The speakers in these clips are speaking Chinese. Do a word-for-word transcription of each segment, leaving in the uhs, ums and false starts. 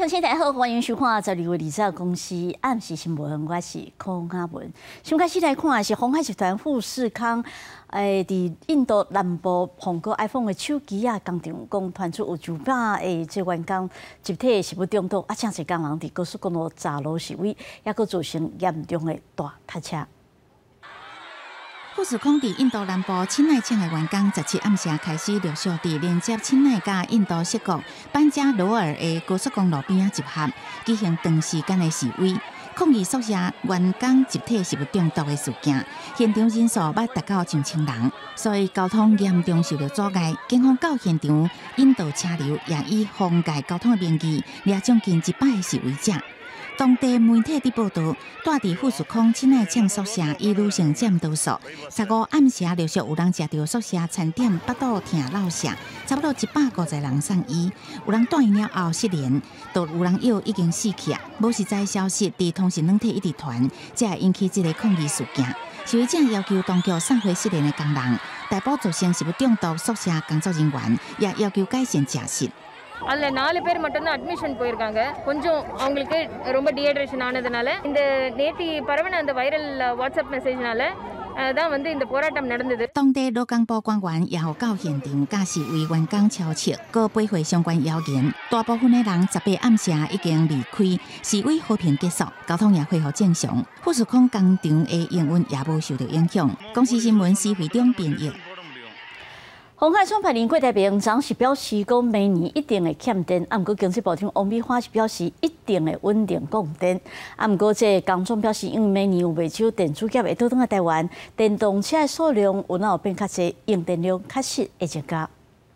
乡亲大家好，欢迎收看十二月二十号公司暗时新闻，我是柯雅文。先开始来看的是鸿海集团富士康，诶，伫印度南部苹果 iPhone 的手机啊，工厂讲传出有九百个这员工集体食物中毒，啊，正是工人伫高速公路匝路示威，也佫造成严重的大塞车。 富士康伫印度南部钦奈县的员工，十七暗时开始陆续伫连接钦奈甲印度锡国班加罗尔的高速公路边仔集合，举行长时间的示威，抗议宿舍员工集体食物中毒的事件。现场人数捌达到上千人，所以交通严重受到阻碍。警方到现场引导车流，也以妨碍交通的名义抓将近一百个示威者。 当地媒体伫报道，住伫富士康钦奈县宿舍已女性占多数。十五暗时陆续有人食到宿舍餐点巴肚疼落瀉，差不多一百五十人送医。有人住院了后失联，都有人药已经死去啊。无实在消息伫通讯软体一直传，才会引起这个抗议事件。示威者要求当局送回失联的工人，逮捕造成食物中毒宿舍工作人员，也要求改善食食。 அதுல நாலு பேர் மட்டும்தான் அட்மிஷன் போயிருக்காங்க கொஞ்சம் அவங்களுக்கு ரொம்ப டீஹைட்ரேஷன் ஆனதுனால இந்த நேற்று பரவன அந்த வைரல் வாட்ஸ்அப் மெசேஜ்னால தான் வந்து இந்த போராட்டம் நடந்தது。 当地劳工部官员也有到现场，甲示威员工敲切，搁背回相关谣言。大部分的人十八暗时已经离开，示威和平结束，交通也恢复正常。富士康工厂的营运也无受到影响。公司新闻司会长编译。 鸿海创办人郭台铭昨是表示，讲明年一定会欠电，啊，毋过经济部长王美花是表示一定会稳定供电。啊，毋过这工总表示，因为明年有未少电子业会倒转来台湾，电动车的数量有哪有变较侪，用电量确实会增加。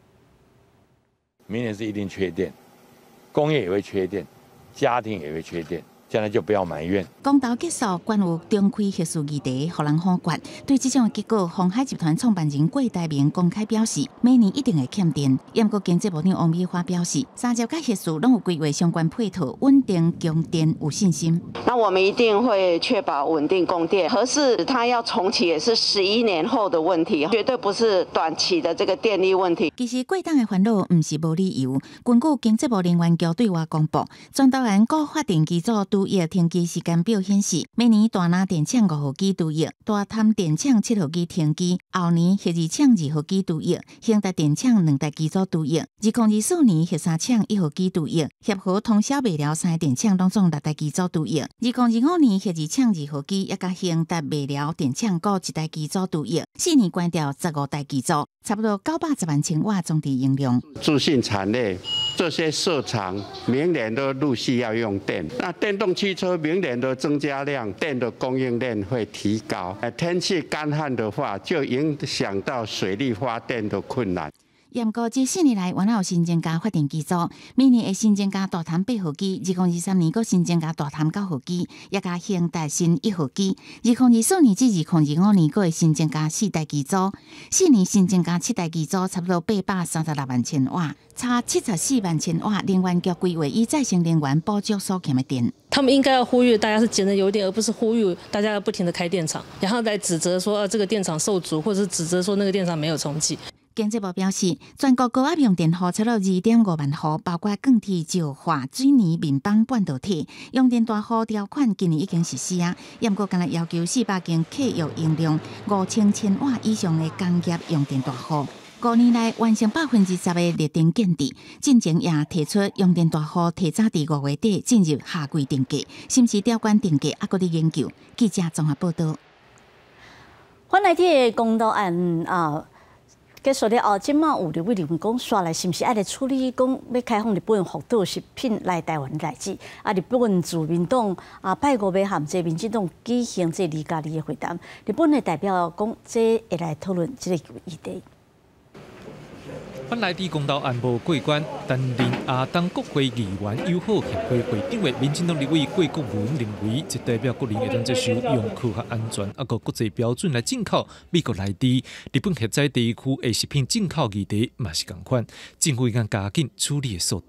明年是一定缺电，工业也会缺电，家庭也会缺电。 将来就不要埋怨。 公投结束，关有中开核数议题，互人反决。对这种的结果，鸿海集团创办人郭台铭公开表示，明年一定会欠电。不过经济部长王美花表示，三节甲核数拢有规划相关配套，稳定供电有信心。 那我们一定会确保稳定供电。核四它要重启也是十一年后的问题，绝对不是短期的这个电力问题。 其实贵党的烦恼唔是无理由。根据经济部能源局对外公布，全台湾各发电机组 除役停机时间表显示，明年大拿电厂五号机除役，大潭电厂七号机停机，后年核二厂二号机除役，兴达电厂两台机组除役，二零二四年核三厂一号机除役，协和通宵未了三电厂拢总六台机组除役，二零二五年核二厂二号机，也甲兴达未了电厂各一台机组除役，四年关掉十五台机组，差不多九百十万千瓦总体应用。 自信产业这些设厂明年都陆续要用电，那电动汽车明年的增加量，电的供应链会提高。天气干旱的话，就影响到水力发电的困难。 严格这四年来，原来有新增加发电机组，明年会新增加大潭八号机，二零二三年阁新增加大潭九号机，也加兴达新一号机。二零二四年至二零二五年阁会新增加四台机组，四年新增加七台机组，差不多八百三十六万千瓦，差七十四万千瓦。能源局规划以再生能源补足所欠的电。 他们应该要呼吁大家是节能油电，而不是呼吁大家要不停的开电厂，然后来指责说、啊、这个电厂受阻，或者是指责说那个电厂没有重启。 经济部表示，全国高压用电户差不多二点五万户，包括钢铁、石化、水泥、面板、半导体。用电大户条款今年已经实施啊，不过今日要求四百间契约用量五千千瓦以上的工业用电大户。 五年来完成百分之十的绿电建制，进前也提出用电大户提早伫五月底进入夏季定价，甚至调关定价，还搁伫研究。记者综合报道。 翻来这个公投案啊。 结束了后，即马有立委认为讲，刷来是毋是爱来处理讲要开放日本福岛食品来台湾的代志？啊，日本自民党啊，拜五要含这民进党举行这二加二的会谈，日本的代表讲，这会来讨论这个议题。 本来伫公投案无过关，担任亚东国会议员友好协会会长的民进党立委郭国文认为，这代表国人会当接受用科学安全啊个国际标准来进口美国内地日本核灾地区的食品进口议题嘛是同款，政府应该加紧处理的速度。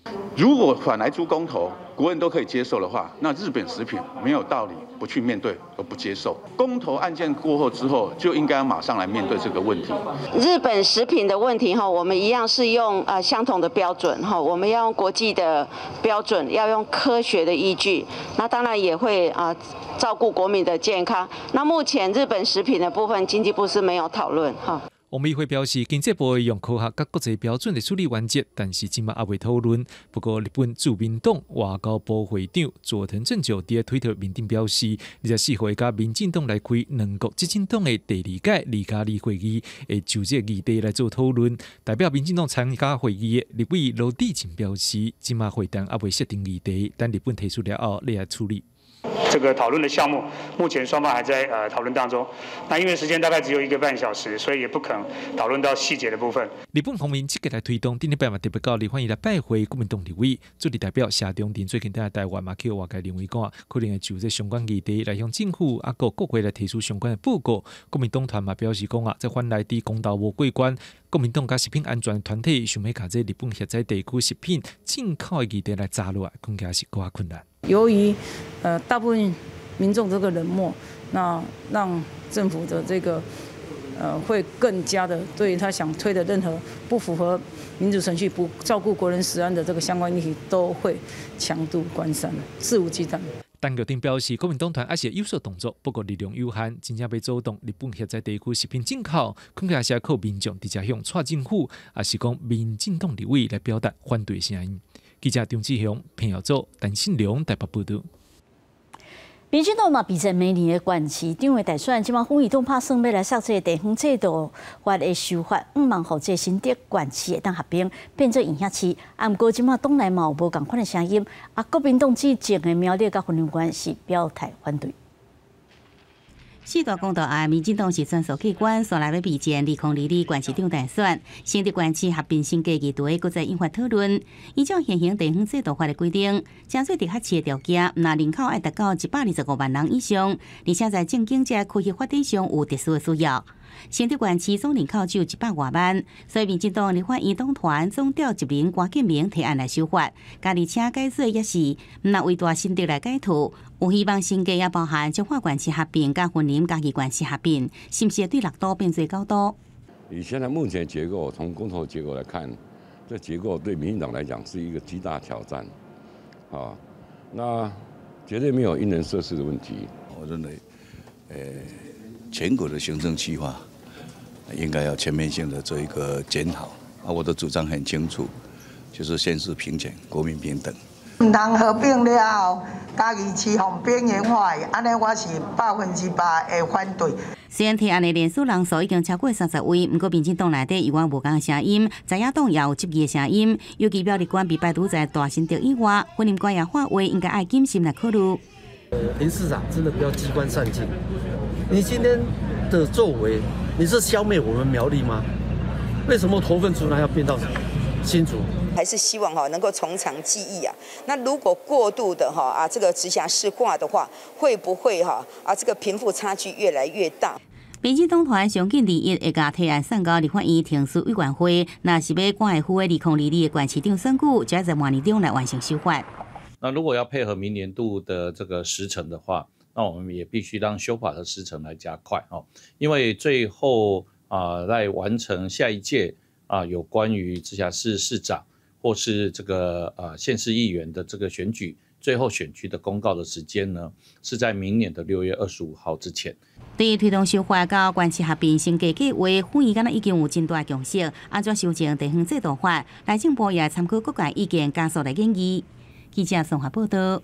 如果反来租公投，国人都可以接受的话，那日本食品没有道理不去面对而不接受。公投案件过后之后，就应该要马上来面对这个问题。 日本食品的问题哈，我们一样是用呃相同的标准哈，我们要用国际的标准，要用科学的依据。那当然也会啊、呃、照顾国民的健康。那目前日本食品的部分，经济部是没有讨论哈。 王美花表示，经济部会用科学甲国际标准来处理原则，但是今嘛还未讨论。不过，日本自民党外交部会长佐藤正久伫推特面顶表示，二十四号甲民进党来开两国执政党的第二届理加利会议，会就这议题来做讨论。代表民进党参加会议的立委罗致政表示，今嘛会谈还未设定议题，但日本提出了后，来处理。 这个讨论的项目，目前双方还在呃讨论当中。那因为时间大概只有一个半小时，所以也不可能讨论到细节的部分。 日本方面积极来推动，顶礼拜嘛特别到立法院来拜会国民党立委，助理代表谢中廷最近在台湾嘛去外界认为讲，可能会就这相关议题来向政府啊个国会来提出相关的报告。国民党团嘛表示讲啊，在反来的公道无过关，国民党甲食品安全团体想要把这日本现在地区食品进口的议题来查落来，恐怕是更加困难。 由于呃大部分民众这个冷漠，那让政府的这个呃会更加的对他想推的任何不符合民主程序、不照顾国人食安的这个相关议题，都会强度关山，肆无忌惮。 陈玉婷表示，国民党团还是有所动作，不过力量有限，真正要阻挡日本现在地区食品进口，恐怕是要靠民众直接向蔡政府，还是讲民进党立委来表达反对声音。记者张志雄、平遥组、陈信良台北报道。 民进党嘛，比在明年的管期，因为大选，即马风雨动拍算要来设这个地方制度法的修法，毋望互这新的管期会当合并，变做影响期。啊，毋过即马党内嘛有无共款的声音，啊，国民党之前的苗栗甲婚姻官是表态反对。 四大公投案，民进党是选诉机关，所来要备战二零二二县市长大选，新的县市合并新加议会，搁再引发讨论。依照现行地方制度法的规定，加税直辖市的条件，那人口要达到一百二十五万人以上，而且在政经这区域发展上有特殊的需要。新竹县市总人口只有一百外万，所以民进党立法院党团总调一名关建明提案来修法，加而且改税也是毋那为大新竹来改图，有希望新加也包含彰化县市合并、甲云林嘉义县市合并，是不是对六都变做九都？ 以现在目前结构，从公投结构来看，这结构对民进党来讲是一个极大挑战，啊，那绝对没有因人设事的问题。 我认为，呃，全国的行政计划应该要全面性的做一个检讨。啊，我的主张很清楚，就是县市平权、国民平等。 唔通合并了后，嘉义市方边缘化的，安尼我是百分之百的反对。 虽然提案的连署人数已经超过三十位，不过民进党内底有无同的声音，在野党也有质疑的声音，尤其表立官被排除在大新竹以外，婚姻官也话话应该爱谨慎来考虑。 呃，林市长真的不要机关算尽，你今天的作为，你是消灭我们苗栗吗？为什么头份出来要变到新竹？ 还是希望哈能够从长计议啊。那如果过度的哈啊这个直辖市化的话，会不会哈啊这个贫富差距越来越大？ 民进党团上近二一会甲提案送到立法院庭事委员会，那是要关爱府的二零二二的县市长选举，就要在明年中来完成修法。 那如果要配合明年度的这个时程的话，那我们也必须让修法的时程来加快哦，因为最后啊在完成下一届啊有关于直辖市市长或是这个呃县市议员的这个选举，最后选区的公告的时间呢，是在明年的六月二十五号之前。 对于推动修法到县市合并新加计划，府院敢若已经有真大共识，安怎修正地方制度法，内政部也参考各界意见，加速来建议。记者宋华报道。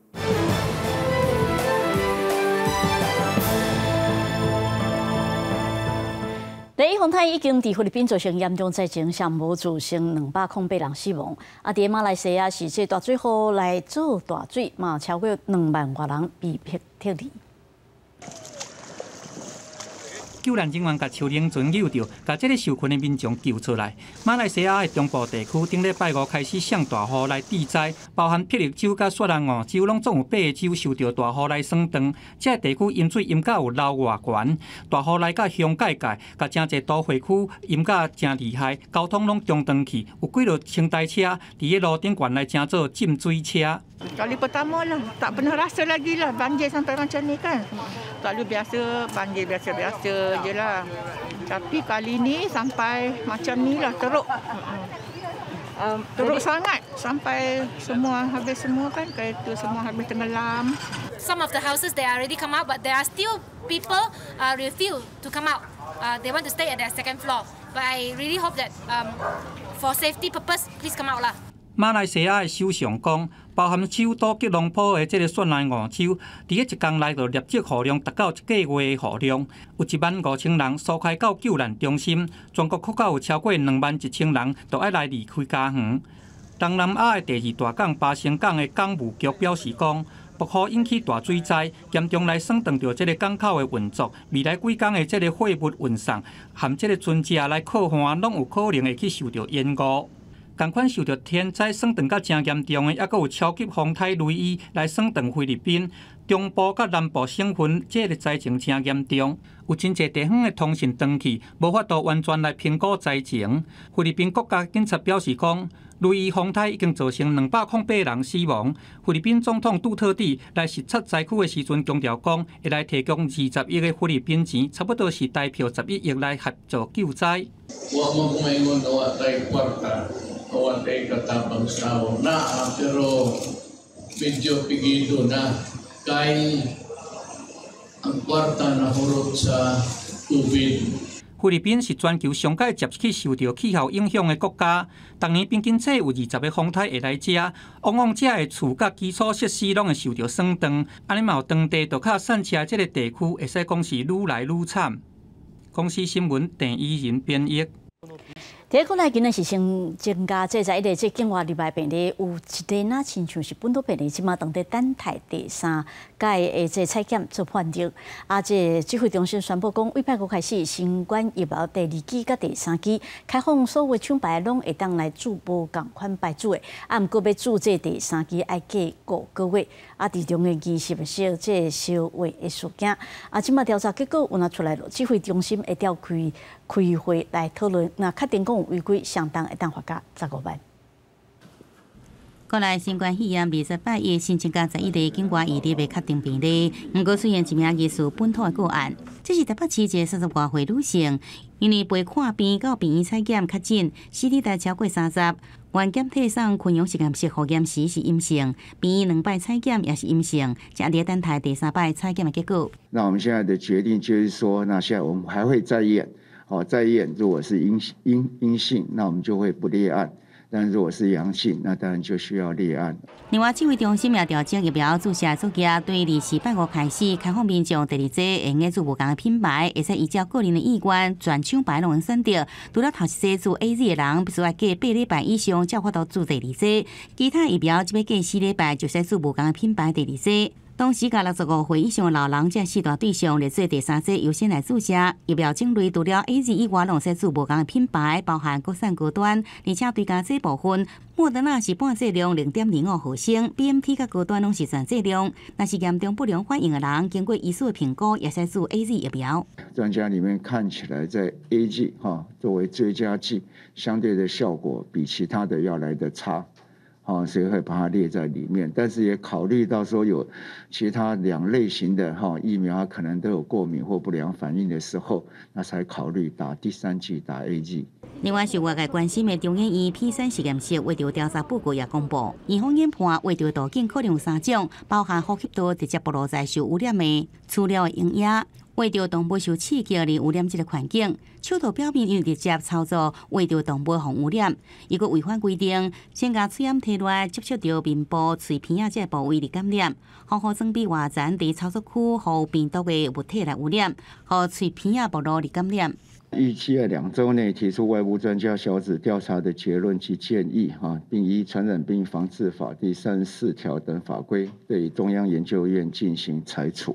第一洪台已经伫菲律宾造成严重灾情，上无造成两百零八人死亡。啊，伫马来西亚是这大水河来做大水，嘛超过两万外人被迫撤离。 救援人员甲树林船救着，甲这个受困的民众救出来。马来西亚的中部地区顶礼拜五开始上大雨来治灾，包含霹雳州甲雪兰莪州，拢总有八个州受到大雨来霜冻。这个地区淹水淹甲有流外悬，大雨来甲乡界界，甲真侪都会区淹甲真厉害，交通拢中断去，有几落清台车伫个路顶悬来正做浸水车。 Kali pertama lah, tak pernah rasa lagi lah banjir sampai macam ni kan. Selalu biasa banjir biasa-biasa je lah. Tapi kali ni sampai macam ni lah teruk. Um, teruk sangat sampai semua habis semua kan, kereta semua habis tenggelam. Some of the houses they already come out, but there are still people uh, refuse to come out. Uh, they want to stay at their second floor. But I really hope that um, for safety purpose, please come out lah. 马来西亚的首相讲，包含首都吉隆坡的这个雪兰莪州，伫个一天内就立即雨量达到一个月的雨量，有一万五千人疏开到救援中心，全国国家有超过两万一千人都要来离开家园。东南亚的第二大港巴生港的港务局表示讲，暴雨引起大水灾，严重来损断着这个港口的运作，未来几天的这个货物运送含这个船只来靠岸，拢有可能会去受到延误。同款受到天灾损断甲真严重的，还佫有超级风台雷伊来损断菲律宾中部甲南部省份，这个灾情真严重。有真侪地方的通讯断去，无法度完全来评估灾情。菲律宾国家警察表示讲，雷伊风台已经造成两百零八人死亡。菲律宾总统杜特地来视察灾区的时阵强调讲，会来提供二十亿的菲律宾钱，差不多是代表十一亿来合作救灾。 Kawan ay katabang sao na pero medyo pigido na kay ang kwarta na hurot sa tubig. 菲律宾是全球上届接去受到气候影响的国家，逐年平均测有二十个风台会来遮，往往遮的厝甲基础设施拢会受到损断，安尼嘛有当地就较散车这个地区，会使讲是愈来愈惨。公司新闻郑依仁编译。 第一个呢，今日是先增加制裁，一个即境外入来病例有一例呐，亲像是本土病例，即马当地等待第三届的即采检做判定。啊，即指挥中心宣布讲，尾拜五开始，新冠疫苗第二期甲第三期开放，所有厂牌拢会当来注无共款牌子的。啊，毋过要注这第三期要过五个月。啊，伫中嘅二十小即烧话的事件。啊，即马调查结果有哪出来了？指挥中心会召开开会来讨论，那确定讲有违规，相当会当罚价十五万。 国内新冠肺炎二十八日新增加十一例境外移入的确定病例，不过出现一名疑似本土的个案，这是台北市一个三十外岁女性，因为陪看病到病院采检确诊 C T 值超过三十，原检体送昆阳实验室复验时是阴性，病院两摆采检也是阴性，正在等待第三摆采检的结果。 那我们现在的决定就是说，那现在我们还会再验，哦，再验，如果是阴阴阴性，那我们就会不立案。但如果是阳性，那当然就需要立案。 另外，指挥中心也调整疫苗注射作业，对二十八号开始开放民众第二剂会用做无同的品牌，会使依照个人的意愿，全厂牌拢能选择。除了头一剂做 A Z 的人，必须要隔八礼拜以上才法度做第二剂。其他疫苗只要隔四礼拜就使做无同的品牌第二剂。同时，甲六十五岁以上的老人这四大对象列做第三剂优先来注射。疫苗种类除了 A Z 以外，拢使做无同的品牌，包含国产高端，而且对加剂部分，莫德纳是半剂量零点零五毫升 ，B N T 甲高端拢是全剂量。若是严重不良反应的人，经过医师的评估，也使做 A Z 疫苗。 专家里面看起来，在 A G 哈作为追加剂，相对的效果比其他的要来的差。哦，所以会把它列在里面，但是也考虑到说有其他两类型的哈疫苗可能都有过敏或不良反应的时候，那才考虑打第三剂打 A G。 另外，受外界关心的中研院 P 三实验室为着调查报告也公布，院方研判为着途径可能有三种，包含呼吸道直接暴露在受污染的饲料的营养。为着动物受刺激而污染这个环境，手套表面因直接操作，为着动物防污染。如果违反规定，先将喙烟摕落接触到面部、喙鼻啊这个部位嚟感染，好好装备外层伫操作区，互病毒的物体来污染，互喙鼻啊暴露嚟感染。 预期在两周内提出外部专家小组调查的结论及建议，哈，并依《传染病防治法》第三十四条等法规，对中央研究院进行裁处。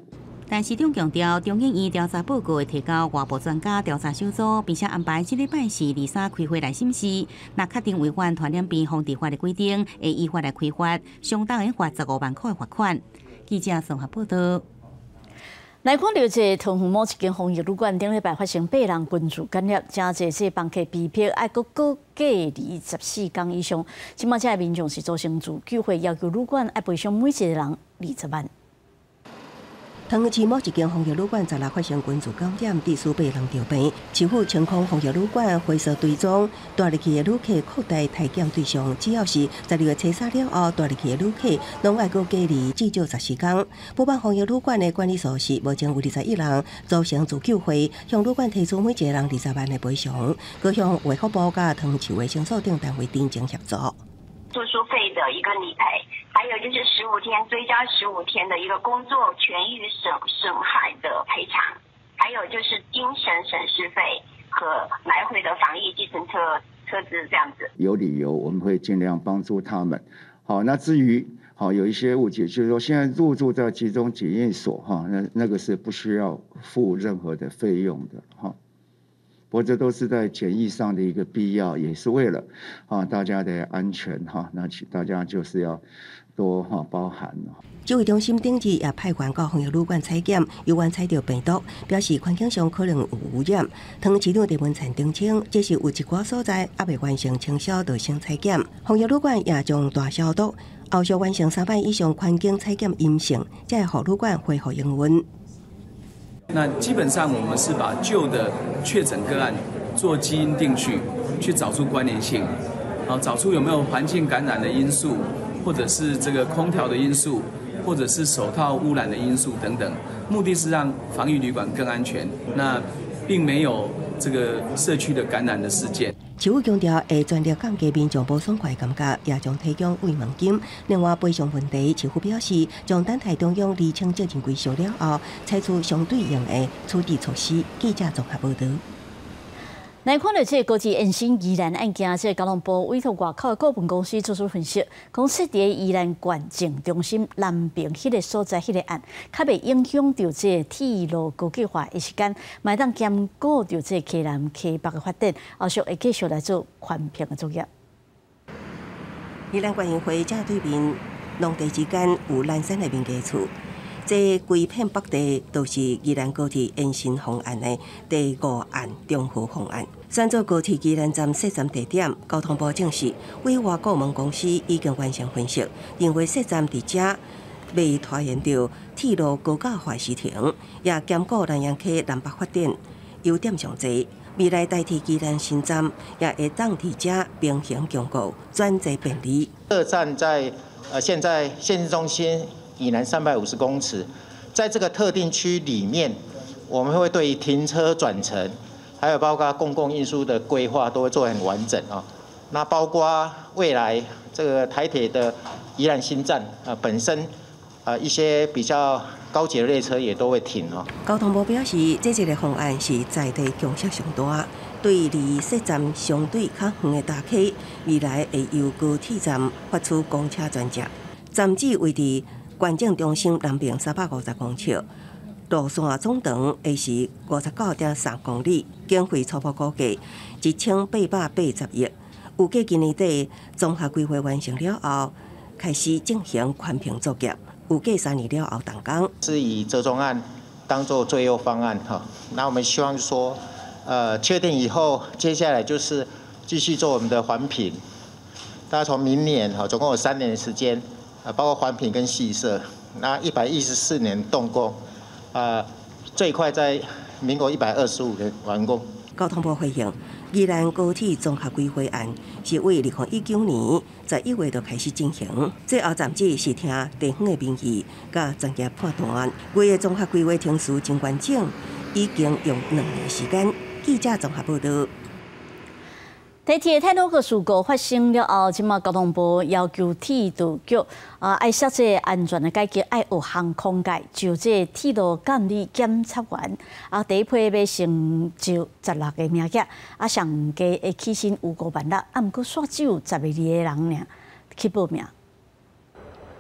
但市长强调，中研院调查报告会提交外部专家调查小组，并且安排这礼拜四、二三开会来审视。若确定违反传染病防治法的规定，会依法来开罚，相当于罚十五万块的罚款。记者综合报道。来看到这桃园某一间防疫旅馆顶礼拜发生八人群聚感染，真侪这房客被迫爱搁搁隔离十四天以上。即马这民众是组成自救会，要求旅馆爱赔偿每一个人二十万。 桃园市某一间防疫旅馆昨日发生群聚感染，第四八人着病。市府清空防疫旅馆，灰色追踪，带入去的旅客扩大体检对象，只要是十二月初三了后带入去的旅客，拢爱搁隔离至少十四天。补办防疫旅馆的管理所是目前有二十一人组成自救会，向旅馆提出每一个人二十万的赔偿，佮向卫福部甲桃园市卫生所等单位定情协助。 住宿费的一个理赔，还有就是十五天追加十五天的一个工作权益损损害的赔偿，还有就是精神损失费和来回的防疫计程车车资这样子。 有理由我们会尽量帮助他们。好，那至于好有一些误解，就是说现在入住在集中检验所哈，那那个是不需要付任何的费用的哈。不过这都是在检疫上的一个必要，也是为了啊大家的安全哈。那大家就是要多哈包含。 指挥中心顶日也派员到防疫旅馆采检，有员采到病毒，表示环境上可能有污染。桃园市长陈文灿澄清，这是有一寡所在还未完成清消就先采检。防疫旅馆也将大消毒，后续完成三班以上环境采检阴性，才会让旅馆恢复营运。 那基本上我们是把旧的确诊个案做基因定序，去找出关联性，啊，找出有没有环境感染的因素，或者是这个空调的因素，或者是手套污染的因素等等。目的是让防疫旅馆更安全，那并没有这个社区的感染的事件。 市府强调会全力降低民众不爽快感觉，也将提供慰问金。另外赔偿问题，市府表示将等待中央厘清责任归属了后，采取相对应的处置措施。记者综合报道。来看到这个高级延伸宜兰案件，这交通部委托外口的顾问公司做出分析，讲设伫宜兰县政中心南边迄个所在迄个案，较袂影响到这铁路高计划的时间，嘛当兼顾到这溪南溪北的发展，后续会继续来做环评的作业。宜兰县议会正对面农地之间有南山的民家厝。这规片北地都是宜兰高铁延伸方案的第五案中和方案。选做高铁宜兰站设站地点，交通部证实，委外顾问公司已经完成分析，认为设站伫遮未拖延到铁路高架化时停，也兼顾南洋溪南北发展优点上侪。未来代替宜兰新站，也会当伫遮平行共构，转接便利。 设站在呃现在县市中心以南三百五十公尺，在这个特定区里面，我们会对停车转乘，还有包括公共运输的规划都会做很完整啊。那包括未来这个台铁的宜兰新站啊，本身啊一些比较高级的列车也都会停啊。 交通部表示，这一个方案是在地共识上大，对离设站相对较远的大溪，未来会由高铁站发出公车专车，站址位伫县政中心南边三百五十公尺，路线总长会是五十九点三公里，经费初步估计一千八百八十亿。预计今年底综合规划完成了后，开始进行环评作业，预计三年了后动工。 是以折中案当做最优方案哈，那我们希望说，呃，确定以后，接下来就是继续做我们的环评。大概从明年哈，总共有三年的时间。啊，包括环评跟细设，那一百一十四年动工，啊，最快在民国一百二十五年完工。 交通部回应，宜兰高铁综合规划案是为二零一九年十一月就开始进行，最后暂时是听地方的民意，甲专业判断。为的综合规划程序真完整，已经用两年时间。记者综合报道。台铁泰鲁格事故发生了后，即马交通部要求铁道局啊，爱设置安全的改革，爱有航空界就这铁路监理检察员啊，第一批要成就十六个名额，啊上加会起薪有五万六，啊毋过煞只有十二个人尔去报名。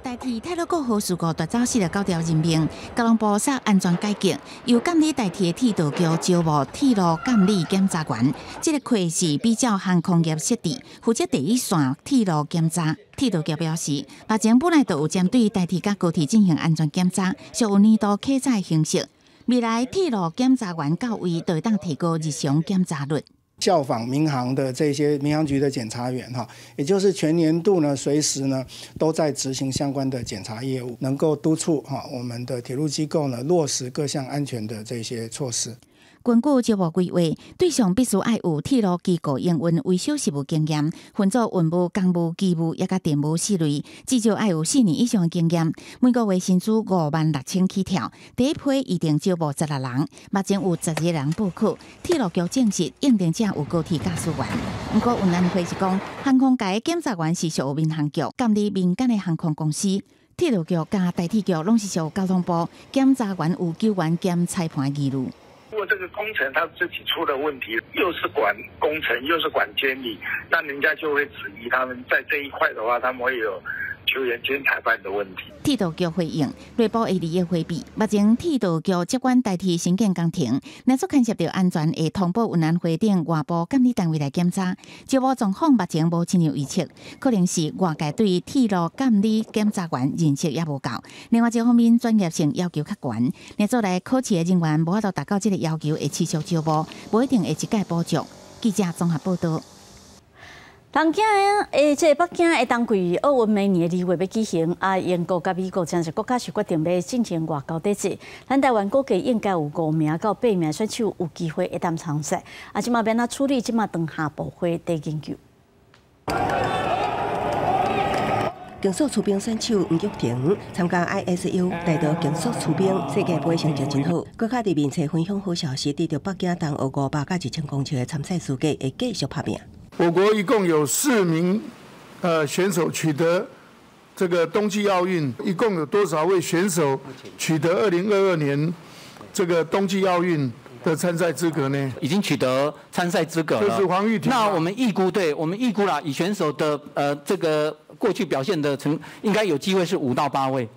代替泰鲁阁号事故夺走四十九条人命，交通部设安全改革，由监理代替铁道局招募铁路监理检查员。这个课是比较航空业设置，负责第一线铁路检查。铁道局表示，目前本来就有针对代替甲高铁进行安全检查，属有年度客载形式。未来铁路检查员到位，就会当提高日常检查率。 效仿民航的这些民航局的检查员哈，也就是全年度呢，随时呢都在执行相关的检查业务，能够督促哈我们的铁路机构呢落实各项安全的这些措施。 根据招募规划，对象必须要有铁路机构营运维修实务经验，分做运务、公务、机务也甲电务四类，至少要有四年以上的经验。每个月薪资五万六千起跳。第一批预定招募十六人，目前有十二个人报考。铁路局证实应征者有高铁驾驶员。不过有难会是讲，航空界检查员是属于民航局监理民间的航空公司。铁路局甲代替局拢是属交通部，检查员有救援兼裁判的义务。 如果这个工程他自己出了问题，又是管工程又是管监理，那人家就会质疑他们在这一块的话，他们会有球员兼裁判的问题。 铁道局回应，内部会二月回避。目前铁道局接管代替新建工程，若做牵涉到安全，会通报运安会等外部监理单位来检查。招募状况目前无亲像预测，可能是外界对铁路监理检查员认识也无够。另外一方面，专业性要求较悬，若做来考试的人员无法度达到这个要求，会持续招募，无一定会一概补助。记者综合报道。东京诶，即北京会当规奥运明年二月要举行，啊，英国甲美国真是国家是决定要进行外交抵制。咱台湾估计应该有五名到八名选手有机会一旦参赛。啊，即马要哪处理？即马等下部会在研究。 竞速出兵选手吴玉婷参加 I S U 带到竞速出兵世界杯成绩真好，搁较伫面册分享好消息，得到北京冬奥五百甲一千公尺的参赛资格，会继续拍拼。 我国一共有四名呃选手取得这个冬季奥运，一共有多少位选手取得二零二二年这个冬季奥运的参赛资格呢？ 已经取得参赛资格了。 就是黄玉婷。 那我们预估，对我们预估啦，以选手的呃这个过去表现的成，应该有机会是五到八位。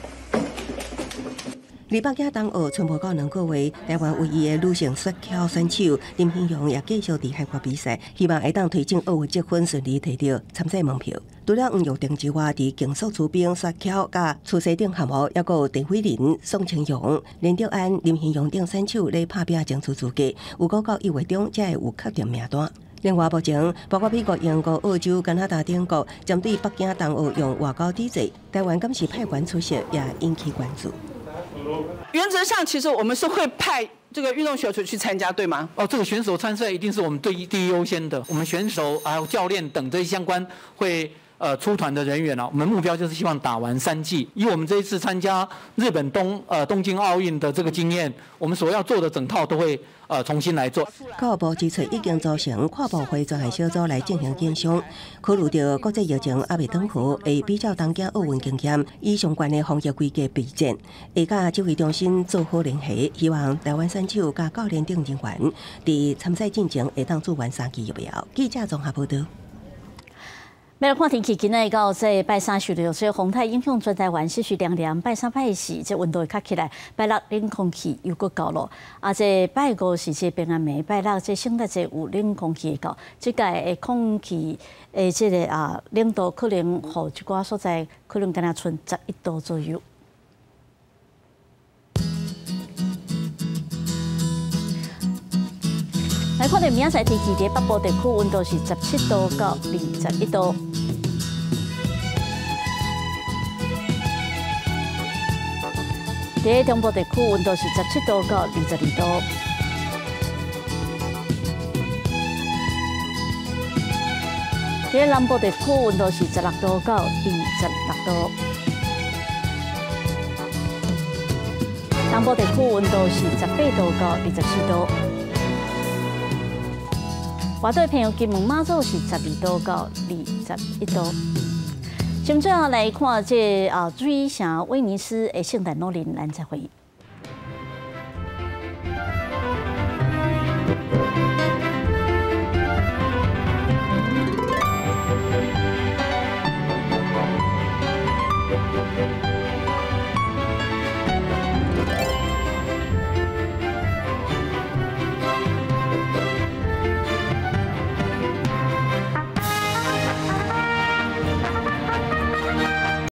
离北京冬奥剩无到两个月，台湾唯一的女性摔跤选手林欣荣也继续伫海外比赛，希望会当推进奥运积分，顺利摕到参赛门票。除了黄玉婷之外，伫竞速出兵摔跤甲出西顶项目，还有陈慧琳、宋清荣、林德安、林欣荣等选手咧拍拼争取资格，有估到一月中才会有确定名单。另外，目前包括美国、英国、澳洲、加拿大等国针对北京冬奥用外交抵制，台湾敢是派员出席，也引起关注。 原则上，其实我们是会派这个运动选手去参加，对吗？ 哦，这个选手参赛一定是我们第一第一优先的。我们选手还有教练等这些相关会呃出团的人员啊，我们目标就是希望打完三季。以我们这一次参加日本东呃东京奥运的这个经验，我们所要做的整套都会呃重新来做。 教育部指出，已经组成跨部会专项小组来进行检商，考虑到国际疫情还未转好，会比较东京奥运经验，以相关的防疫规格备战，会甲指挥中心做好联系，希望台湾选手甲教练等人员伫参赛进前会当做完三期疫苗。记者综合报道。 要来看天气，今日到这拜三受到这风台影响，全台湾持续凉凉。拜三拜四，这温度会较起来。拜六冷空气又搁高了，啊，这拜五是这平安暝，拜六这圣诞节有冷空气会到。这个的空气诶，这个啊冷度可能互一寡所在可能敢若剩十一度左右。来看到明仔载天气，伫北部地区温度是十七度到二十一度。伫中部地区温度是十七度到二十二度。伫南部地区温度是十六度到二十六度。南部地区温度是十八度到二十四度。外岛朋友，金门马祖是十二度到二十一度。先最后来看这啊，水城威尼斯的圣诞老人，咱再会。